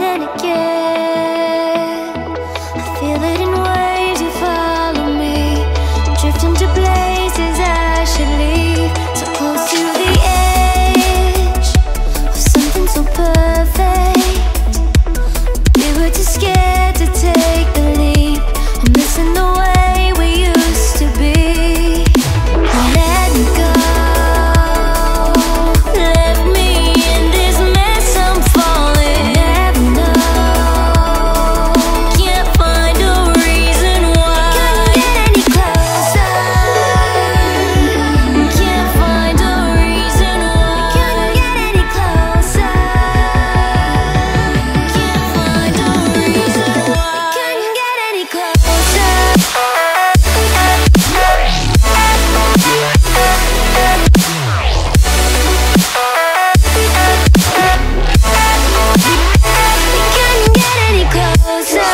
and again. I feel it in waves, you follow me, drifting to places I should leave. So close to the edge of something so perfect. We were too scared to take the leap. I'm missing the way we used to be. Let me go, left me in this mess I'm falling. Never know, can't find a reason why. Couldn't get any closer, can't find a reason why. Couldn't get any closer, can't find a reason why. Couldn't get any closer. Couldn't get any closer.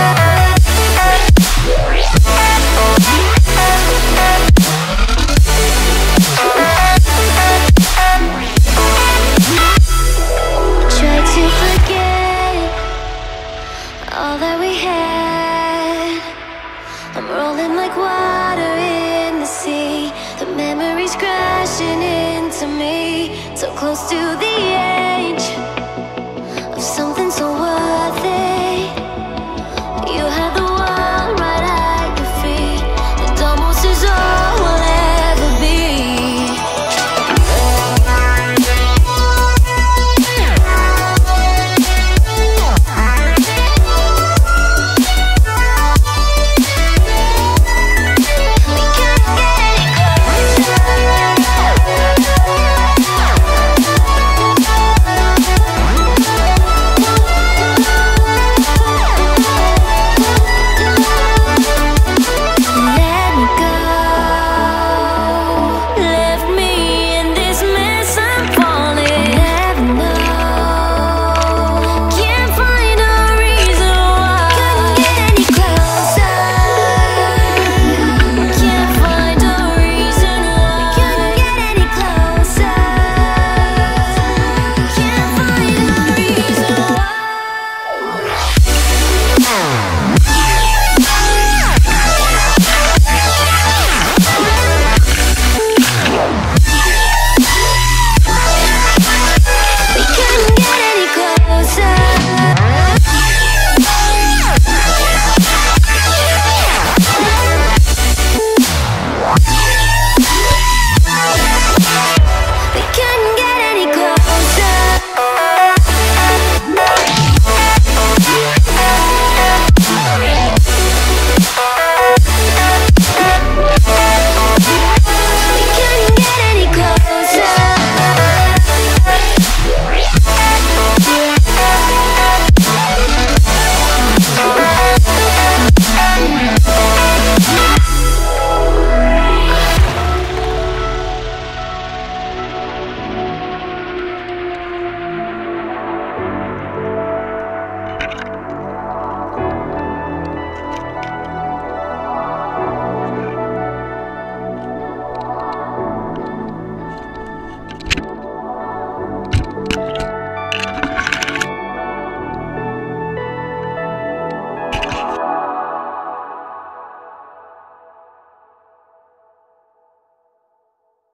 Try to forget all that we had. I'm rolling like water in the sea. The memories crashing into me. So close to the edge.